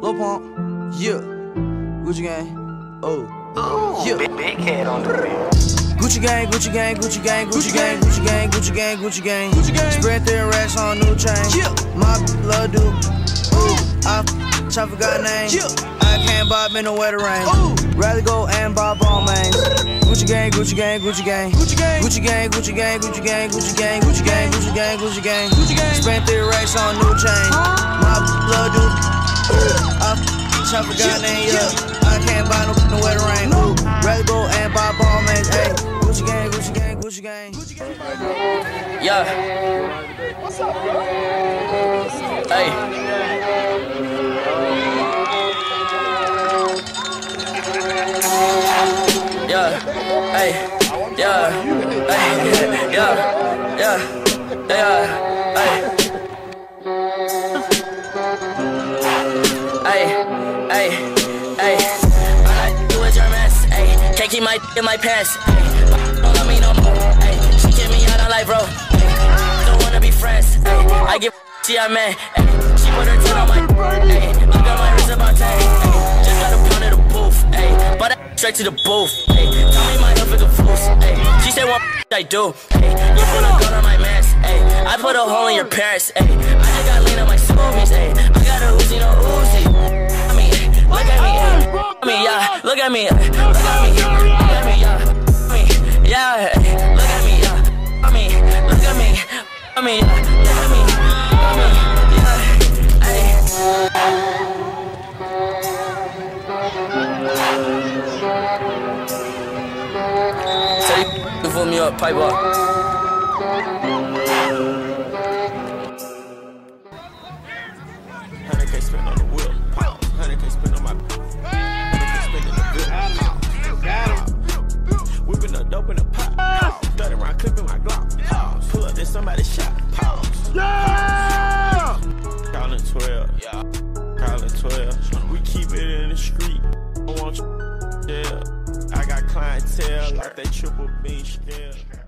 Lil Pump, yeah. Gucci gang, oh, yeah. Big head on the beat. Gucci gang, Gucci gang, Gucci gang, Gucci gang, Gucci gang, Gucci gang, Gucci gang, Gucci gang. Spread their racks on new chain. Yeah. My love do. I forgot name. Yeah. I can't bob in the weather rain. Rather go and buy ball mains. Gucci gang, Gucci gang, Gucci gang, Gucci gang, Gucci gang, Gucci gang, Gucci gang, Gucci gang, Gucci gang, Gucci gang, Gucci gang, Gucci gang. Spent 3 racks on new chain. My blood do. I forgot name. Yeah. I can't buy no in the weather rain. Rather go and buy ball mains. Hey, Gucci gang, Gucci gang, Gucci gang, Gucci gang. Yeah. What's up, bro? Hey. Yeah, hey, yeah, hey, yeah, yeah, yeah, hey, hey, hey, hey. All I do is your mess, hey. Can't keep my in my pants, hey. Don't love me no more, hey. She kick me out on life, bro. Hey. Don't wanna be friends, hey. I give she a man, hey. She put her tongue on my, hey. Look at my wrist about 10, hey. Just got a pound of the booth, hey. But straight to the booth, hey. Tell me my health is a fool's, hey. She said what I do, hey. You put a gun on my mask, hey. I put a hole in your parents, hey. I just got lean on my smoothies, hey. I got a Uzi, no Uzi. I mean, look at me, hey. I mean, yeah. Look at me, look at me, look at me, yeah. I mean, yeah. Look at me, yeah. I mean, look at me, I mean, yeah. Look at me, I mean, yeah. Hey. So you pull me up, pipe up. 100K spent on the whip. 100K spent on my. 100K spent in the whip. Whipping the dope in the pot. 30 round clipping my Glock. Pull up, then somebody shot. Yeah! Calling 12. Yeah. Calling 12. We keep it in the street. I want you. Yeah. I got clientele like that triple bean scale.